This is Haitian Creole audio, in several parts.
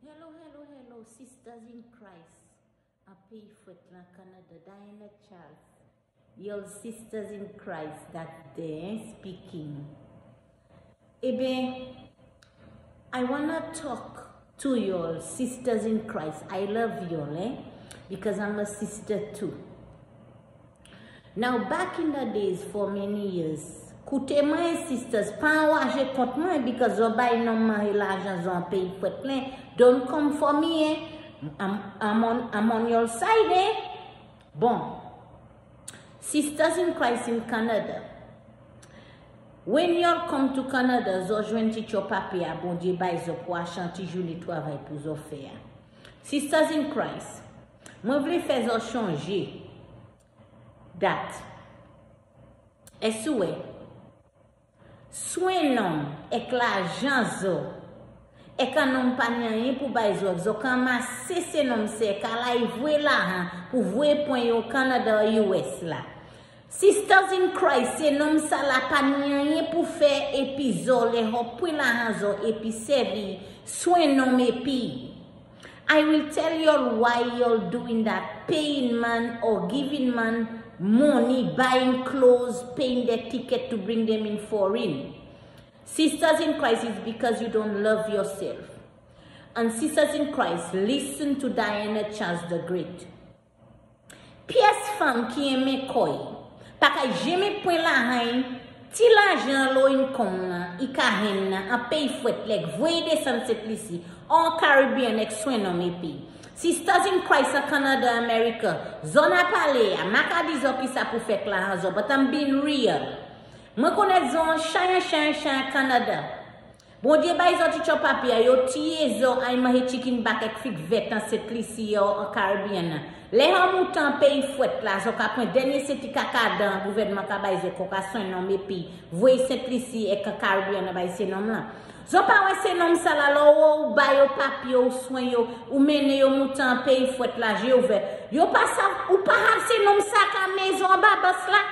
Hello, sisters in Christ. I pay for it in Canada, Diana Charles. Your sisters in Christ that they're speaking. I wanna talk to your sisters in Christ. I love you, because I'm a sister too. Now, back in the days, for many years, écoutez moi sisters, pas engager contre moi because je buy non my l'argent j'en paye pour plein. Don't come for me, I'm on your side, Bon, sisters in Christ in Canada. When you come to Canada, vous joignez your papier, bon Dieu, vous pour acheter journée travail pour vous faire. Sisters in Christ, moi voulais faire changer date. Est-ce que soin non et l'argent zo et quand non pas rien pour baiser zo quand masser ces noms c'est qu'à la voir là pour voir point au Canada US là. Sisters in Christ c'est nom ça la pas rien pour faire épisode les hop point là zo et puis servir soin non et puis I will tell you why you're doing that, paying man or giving man money, buying clothes, paying their ticket to bring them in foreign. Sisters in Christ is because you don't love yourself. And sisters in Christ, listen to Diana Charles the Great. Pièce femme qui aime koi, parce que j'aime point la haine, ti l'argent lo income na, I ka hen na, a pay fouet like voye descend cette ici, en Caribbean ek soin non me pi. Sisters in Christ in Canada, America, zona pale, a maka di zo ki sa pou fek la hazo, but I'm being real. Mwen konet zon chan Canada. Bon Dieu bay zo ti chop papier, yo tiye zo ay mahe chicken back ek fik vet an set lisi yo en Caribbean. Le han moutan pay fouet la, zo ka pon denye seti kakadan, gouvernement ka bay zo koka son nom me pi, voye set lisi ek Caribbean bay se nom la. Zo pa wè se nom sa la lo ou ba yo papi yo soin yo ou mene yo moutan paye fouet la je ouvert. Yo pa sa ou pa have se nom sa ka maison babas la.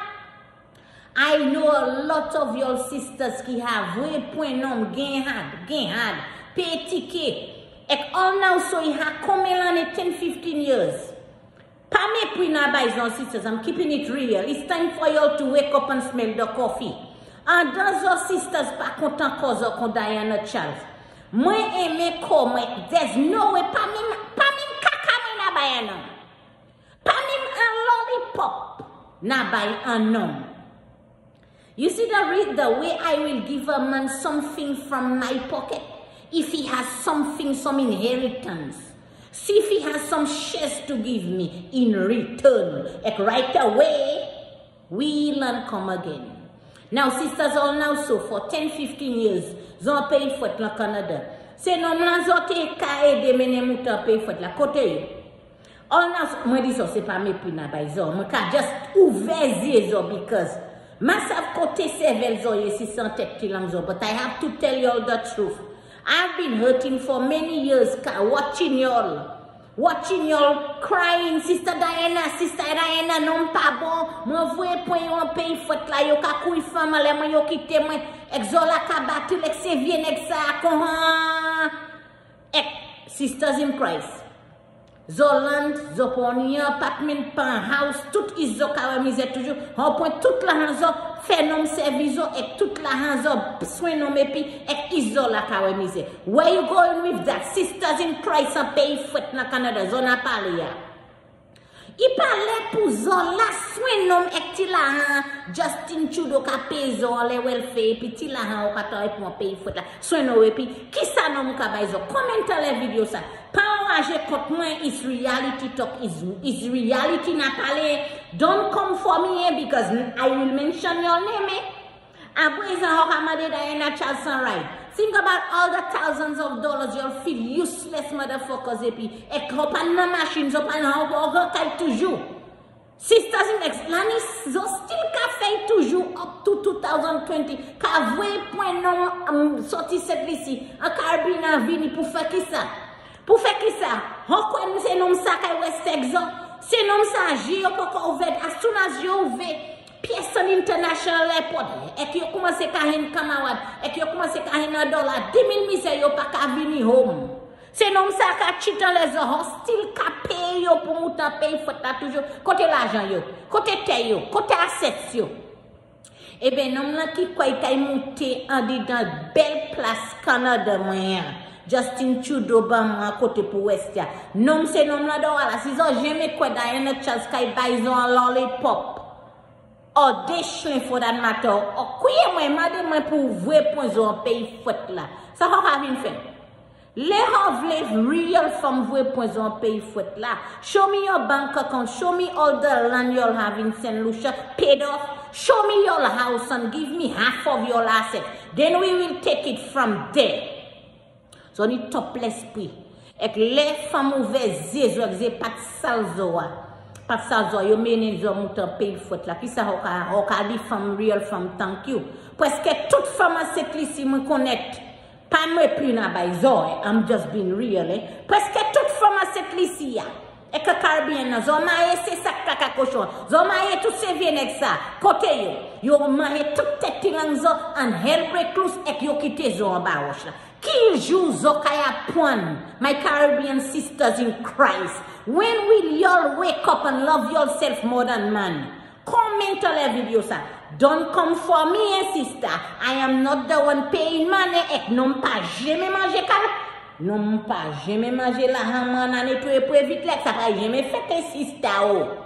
I know a lot of your sisters qui have we point nom gen had pay ticket. Ek all now so I ha come l'année 10-15 years. Pa me pri na bay zon sisters, I'm keeping it real. It's time for you to wake up and smell the coffee. And those your sisters pas content cause of Diana Charles. Moi aime comme there's no way pas même kaka na bay non. Pas même un lollipop na bay un nom. You see the way I will give a man something from my pocket if he has something, some inheritance. See if he has some shares to give me in return. Like right away, we'll and come again. Now, sisters all now so for 10-15 years, zon pay for la Canada. Se non la zote ka ede mene mouta pay for la kote yo. All now, moi dis so se pa me pina bay zon. Moi ka just ouvert zye zo because masav kote sevel zo ye si san tek tilang zo. But I have to tell you all the truth. I've been hurting for many years watching y'all crying, Sister Diana, non pas bon, moi voye point yon paye fote la, yo ka kouy fama le, moi yo kite moi, ek zola ka batu, lek se vien ek sa, ek, sisters in Christ. Zoland, Zoponi, apartment, pan, house, tout iso kawe mise toujours, on point tout la hanzo, phenom servizo, ek tout la hanzo, soin non mepi, ek iso la kawe mise. Where you going with that? Sisters in Christ and pay foot na Canada, zona pale ya. I pale pou zon la soin non ek ti la han, Justin Trudeau ka pay zon le welfare, pi ti la han ou kato e pou pay foot la, soin non wepi, ki sa non mou ka bay zo, komenta le video sa. Pa enrager contre moi is reality talk, is reality na pale. Don't come for me because I will mention your name. Après ça, Hamade Diana Charles right. Think about all the thousands of dollars you'll feel useless motherfuckers et open na machines open how toujours. Sisters in ex l'année zo still ka fait toujours up to 2020. Ka voye point non sorti cette ici. En Caribbean vini pour faire qui ça? Pour faire qui ça? Pourquoi c'est nom ça kay west exo? C'est nom ça j'ai pas ouvert as soon as you ouvert Pearson International Airport et que yo commencé ka hen camarade et que yo commencé ka hen $10,000 mise yo pas ka vini home. C'est nom ça qui chite dans les hostile qui paye pour mouton paye faut là toujours côté l'argent yo, côté terre yo, côté asset yo. Eh ben nom là qui quoi il monter en dedans belle place Canada moyen. Justin Trudeau Obama côté pour West ya. Nom c'est nom là dans là si ont jamais quoi Diana Charles kai baison lollipop. Audition for that matter. O kuye moi madame pour vrai point zo pays faut là. Ça va venir faire. Les have real from vrai point zo pays faut là. Show me your bank account, show me all the land you'll have in St. Lucia paid off. Show me your house and give me half of your asset. Then we will take it from there. So ni top l'esprit. Et les femmes ouvertes zézo ak pas salzoa. Pas salzoa yo menen zo mouton pays faut là. Qui ça hoka di femme real femme thank you. Presque toute femme à cette liste me connecte. Pas me plus na baizo. I'm just being real. Presque toute femme à cette liste ya. Et que Caribbean na zo maye c'est ça kaka cochon. Zo maye tout se vient avec ça. Côté yo maye tout tête langzo and hell break loose et yo quitte zo en bas là. Qui joue Zokaya Pwan, my Caribbean sisters in Christ? When will y'all wake up and love yourself more than man? Comment on la video ça. Don't come for me, sister. I am not the one paying money. Et non pas jamais manger car. Non pas jamais manger la haman à nettoyer pour éviter que ça va jamais fait sister.